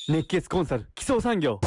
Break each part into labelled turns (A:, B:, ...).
A: 熱血コンサル基礎産業。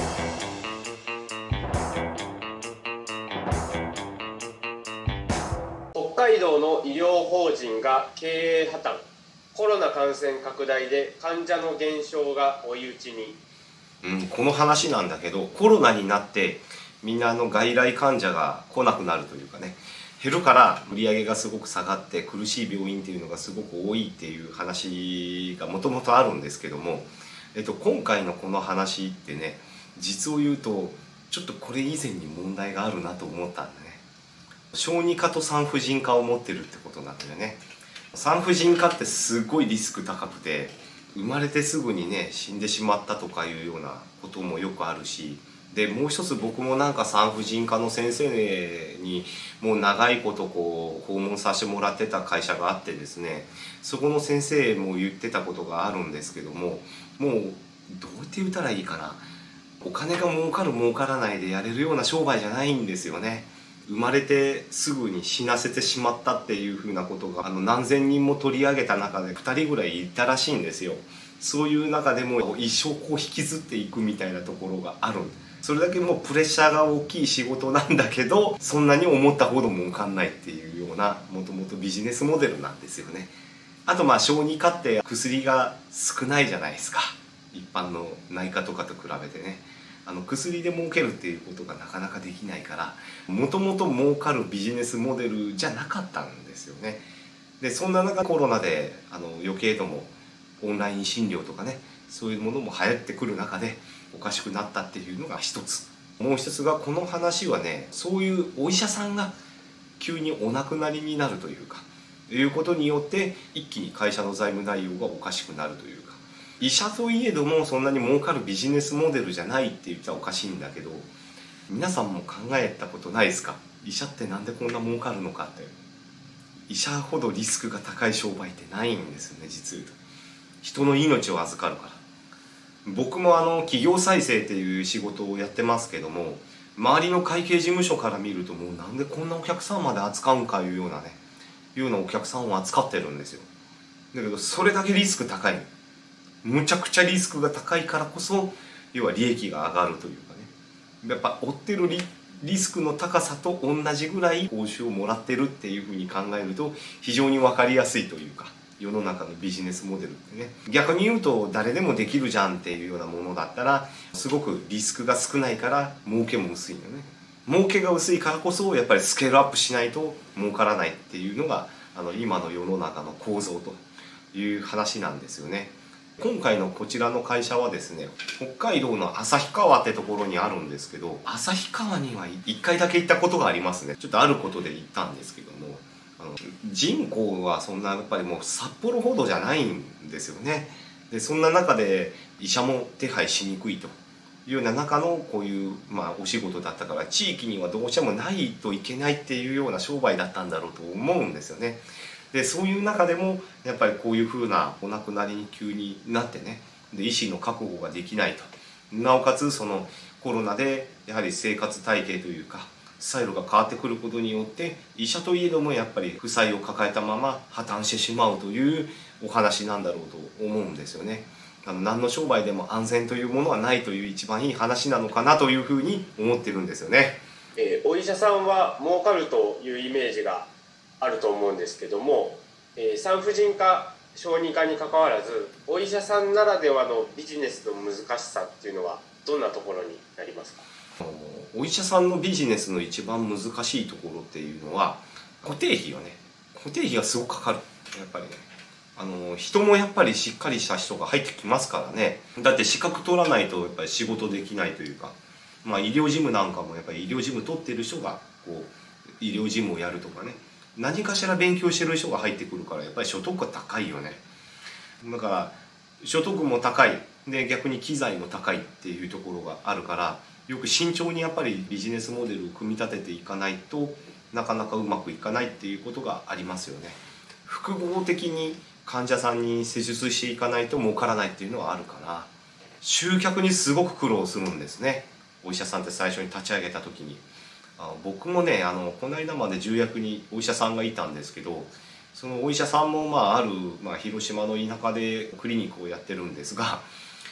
B: 北海道の医療法人が経営破綻。コロナ感染拡大で患者の減少が追い打ちに。
C: この話なんだけど、コロナになってみんな外来患者が来なくなるというかね、減るから売り上げがすごく下がって苦しい病院っていうのがすごく多いっていう話がもともとあるんですけども、今回のこの話ってね、実を言うとちょっとこれ以前に問題があるなと思ったんだね。小児科と産婦人科を持ってるってことなんだよね。産婦人科ってすごいリスク高くて、生まれてすぐにね死んでしまったとかいうようなこともよくあるし、でもう一つ僕も産婦人科の先生にもう長いこと訪問させてもらってた会社があってですね、そこの先生も言ってたことがあるんですけども、もうどうやって言ったらいいかな、お金が儲かる儲からないでやれるような商売じゃないんですよね。生まれてすぐに死なせてしまったっていうふうなことが何千人も取り上げた中で2人ぐらいいたらしいんですよ。そういう中でも一生引きずっていくみたいなところがある。それだけもうプレッシャーが大きい仕事なんだけど、そんなに思ったほど儲かんないっていうようなもともとビジネスモデルなんですよね。あと小児科って薬が少ないじゃないですか、一般の内科とかと比べてね。薬で儲けるっていうことがなかなかできないから、もともと儲かるビジネスモデルじゃなかったんですよね。でそんな中コロナで余計ともオンライン診療とかね、そういうものも流行ってくる中でおかしくなったっていうのが一つ。もう一つがこの話はね、そういうお医者さんが急にお亡くなりになるというかいうことによって一気に会社の財務内容がおかしくなるというか、医者といえどもそんなに儲かるビジネスモデルじゃないって言っちゃおかしいんだけど、皆さんも考えたことないですか？医者ってなんでこんな儲かるのかって。医者ほどリスクが高い商売ってないんですよね、実言うと。人の命を預かるから。僕も企業再生っていう仕事をやってますけども、周りの会計事務所から見るともうなんでこんなお客さんまで扱うんかいうようなね、いうようなお客さんを扱ってるんですよ。だけどそれだけリスク高い。むちゃくちゃリスクが高いからこそ、要は利益が上がるというかね、やっぱ負ってるリスクの高さと同じぐらい報酬をもらってるっていうふうに考えると非常に分かりやすいというか、世の中のビジネスモデルってね、逆に言うと誰でもできるじゃんっていうようなものだったらすごくリスクが少ないから儲けも薄いのね。儲けが薄いからこそやっぱりスケールアップしないと儲からないっていうのが今の世の中の構造という話なんですよね。今回のこちらの会社はですね、北海道の旭川ってところにあるんですけど、旭川には1回だけ行ったことがありますね。ちょっとあることで行ったんですけども、人口はそんなやっぱりもう札幌ほどじゃないんですよね。でそんな中で医者も手配しにくいというような中のこういうお仕事だったから、地域にはどうしてもないといけないっていうような商売だったんだろうと思うんですよね。でそういう中でもやっぱりこういうふうなお亡くなりに急になってね、で医師の確保ができないと、なおかつそのコロナでやはり生活体系というかスタイルが変わってくることによって医者といえどもやっぱり負債を抱えたまま破綻してしまうというお話なんだろうと思うんですよね。何の商売でも安全というものはないという一番いい話なのかなというふうに思ってるんですよね。
B: お医者さんは儲かるというイメージがあると思うんですけども、産婦人科小児科にかかわらずお医者さんならではのビジネスの難しさっていうのはどんなところになりますか？
C: お医者さんのビジネスの一番難しいところっていうのは固定費よね。固定費がすごくかかる。やっぱりね、人もやっぱりしっかりした人が入ってきますからね。だって資格取らないとやっぱり仕事できないというか、医療事務なんかもやっぱり医療事務取ってる人が医療事務をやるとかね、何かしら勉強してる人が入ってくるからやっぱり所得が高いよね。だから所得も高いで逆に機材も高いっていうところがあるから、よく慎重にやっぱりビジネスモデルを組み立てていかないとなかなかうまくいかないっていうことがありますよね。複合的に患者さんに施術していかないと儲からないっていうのはあるから、集客にすごく苦労するんですね、お医者さんって最初に立ち上げた時に。僕もねこの間まで重役にお医者さんがいたんですけど、そのお医者さんもある、広島の田舎でクリニックをやってるんですが、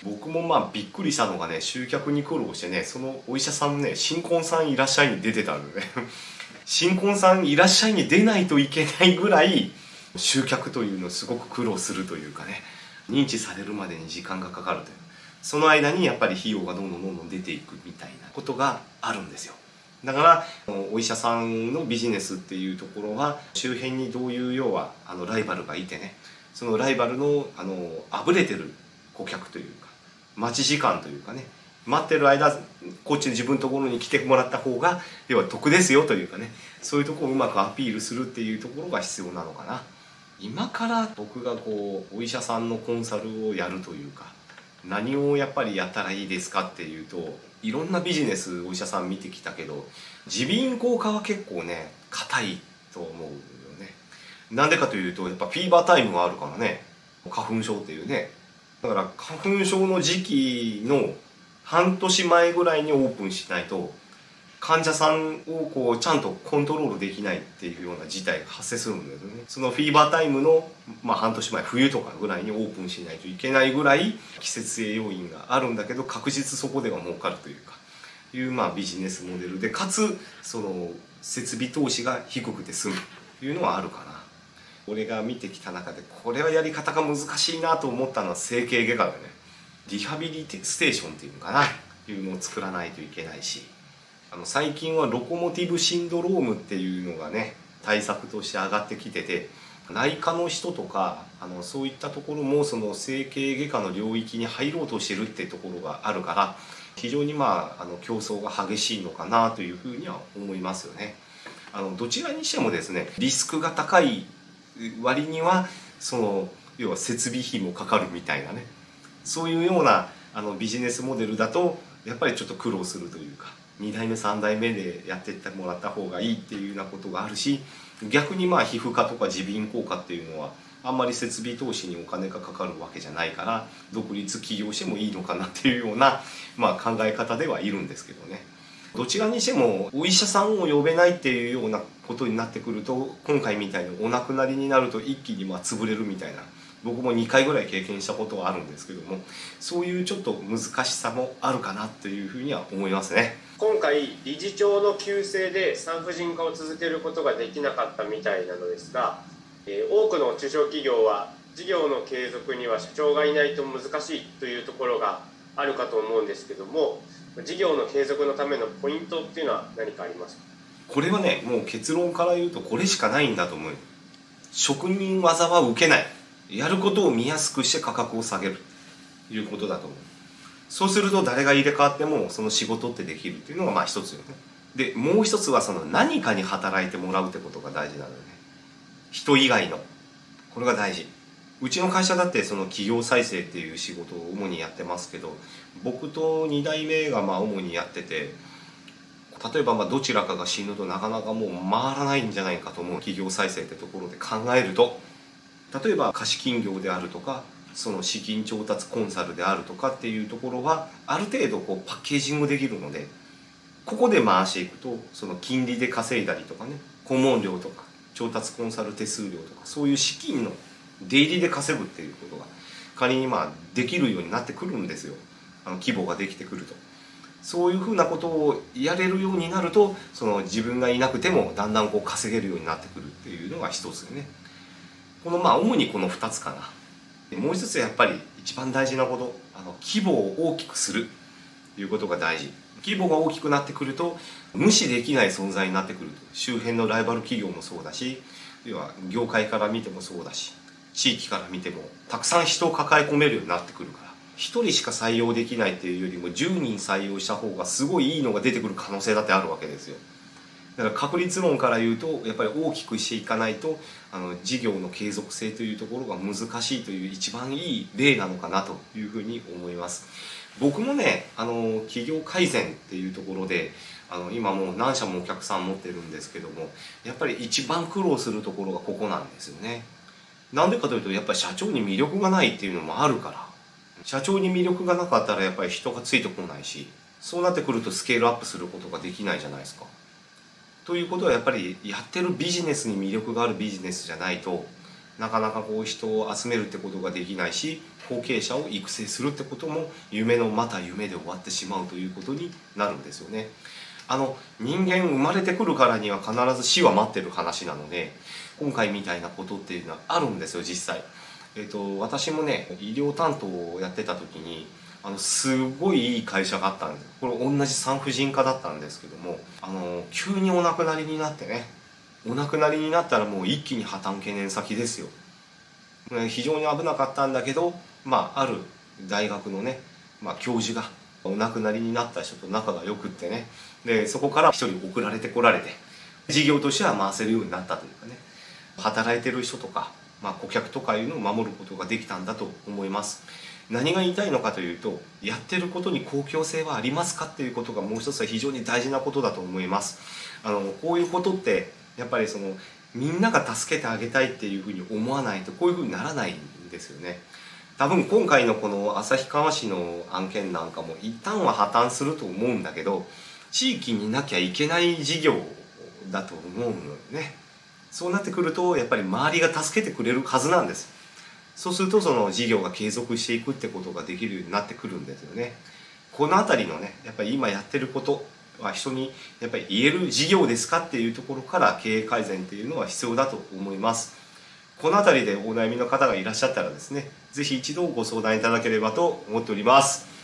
C: 僕もまあびっくりしたのがね、集客に苦労してね、そのお医者さんね、新婚さんいらっしゃいに出てたんでね新婚さんいらっしゃいに出ないといけないぐらい集客というのをすごく苦労するというかね、認知されるまでに時間がかかるという、その間にやっぱり費用がどんどん出ていくみたいなことがあるんですよ。だからお医者さんのビジネスっていうところは周辺にどういう要はライバルがいてね、そのライバルのあぶれてる顧客というか待ち時間というかね、待ってる間こっちに自分のところに来てもらった方が要は得ですよというかね、そういうところをうまくアピールするっていうところが必要なのかな。今から僕がこうお医者さんのコンサルをやるというか、何をやっぱりやったらいいですかっていうと、いろんなビジネスお医者さん見てきたけど、耳鼻咽喉科は結構ね硬いと思うよね。なんでかというとやっぱフィーバータイムがあるからね、花粉症っていうね。だから花粉症の時期の半年前ぐらいにオープンしないと患者さんをこうちゃんとコントロールできないっていうような事態が発生するんですよね。そのフィーバータイムの、半年前、冬とかぐらいにオープンしないといけないぐらい季節性要因があるんだけど、確実そこでは儲かるというかいうビジネスモデルで、かつその設備投資が低くて済むというのはあるかな。俺が見てきた中でこれはやり方が難しいなと思ったのは整形外科でね、リハビリステーションっていうのかな、いうのを作らないといけないし、最近はロコモティブシンドロームっていうのがね対策として上がってきてて、内科の人とかそういったところもその整形外科の領域に入ろうとしてるってところがあるから、非常に競争が激しいのかなというふうには思いますよね。どちらにしてもですね、リスクが高い割にはその要は設備費もかかるみたいなね、そういうようなビジネスモデルだとやっぱりちょっと苦労するというか、2代目3代目でやっていってもらった方がいいっていうようなことがあるし、逆に皮膚科とか耳鼻咽喉科っていうのはあんまり設備投資にお金がかかるわけじゃないから、独立起業してもいいのかなっていうような、考え方ではいるんですけどね。どちらにしてもお医者さんを呼べないっていうようなことになってくると、今回みたいにお亡くなりになると一気に潰れるみたいな、僕も2回ぐらい経験したことはあるんですけども、そういうちょっと難しさもあるかなというふうには思いますね。
B: 今回理事長の急性で産婦人科を続けることができなかったみたいなのですが、多くの中小企業は事業の継続には社長がいないと難しいというところがあるかと思うんですけども、事業の継続のためのポイントっていうのは何かありますか？
C: これはね、もう結論から言うとこれしかないんだと思う。職人技は受けない、やることを見やすくして価格を下げるということだと思う。そうすると誰が入れ替わってもその仕事ってできるっていうのが一つよね。でもう一つはその何かに働いてもらうってことが大事なのよね。人以外のこれが大事。うちの会社だってその企業再生っていう仕事を主にやってますけど、僕と2代目が主にやってて、例えばどちらかが死ぬとなかなかもう回らないんじゃないかと思う企業再生ってところで考えると、例えば貸金業であるとかその資金調達コンサルであるとかっていうところはある程度パッケージングできるので、ここで回していくとその金利で稼いだりとかね、顧問料とか調達コンサル手数料とかそういう資金の出入りで稼ぐっていうことが仮にできるようになってくるんですよ。規模ができてくると。そういうふうなことをやれるようになると、その自分がいなくてもだんだん稼げるようになってくるっていうのが一つでね。この主にこの2つかな。でもう一つやっぱり一番大事なこと、規模を大きくするということが大事。規模が大きくなってくると無視できない存在になってくると。周辺のライバル企業もそうだし、要は業界から見てもそうだし、地域から見てもたくさん人を抱え込めるようになってくるから、1人しか採用できないっていうよりも10人採用した方がすごいいいのが出てくる可能性だってあるわけですよ。だから確率論から言うとやっぱり大きくしていかないと事業の継続性というところが難しいという一番いい例なのかなというふうに思います。僕もね企業改善っていうところで今もう何社もお客さん持ってるんですけども、やっぱり一番苦労するところがここなんですよね。なんでかというとやっぱり社長に魅力がないっていうのもあるから、社長に魅力がなかったらやっぱり人がついてこないし、そうなってくるとスケールアップすることができないじゃないですか。ということはやっぱりやってるビジネスに魅力があるビジネスじゃないとなかなかこう人を集めるってことができないし、後継者を育成するってことも夢のまた夢で終わってしまうということになるんですよね。人間生まれてくるからには必ず死は待ってる話なので、今回みたいなことっていうのはあるんですよ実際。私もね医療担当をやってた時にすごいいい会社があったんです。これ同じ産婦人科だったんですけども、急にお亡くなりになってね、お亡くなりになったらもう一気に破綻懸念先ですよ。非常に危なかったんだけど、ある大学のね、教授がお亡くなりになった人と仲が良くってね、でそこから一人送られてこられて、事業としては回せるようになったというかね、働いてる人とか、顧客とかいうのを守ることができたんだと思います。何が言いたいのかというと、やってることに公共性はありますかっていうことがもう一つは非常に大事なことだと思います。こういうことってやっぱりみんなが助けてあげたいっていうふうに思わないとこういうふうにならないんですよね。多分今回のこの旭川市の案件なんかも一旦は破綻すると思うんだけど、地域になきゃいけない事業だと思うのよね。そうなってくるとやっぱり周りが助けてくれるはずなんです。そうするとその事業が継続していくってことができるようになってくるんですよね。この辺りのね、やっぱり今やってることは人にやっぱり言える事業ですかっていうところから経営改善っていうのは必要だと思います。この辺りでお悩みの方がいらっしゃったらですね、是非一度ご相談いただければと思っております。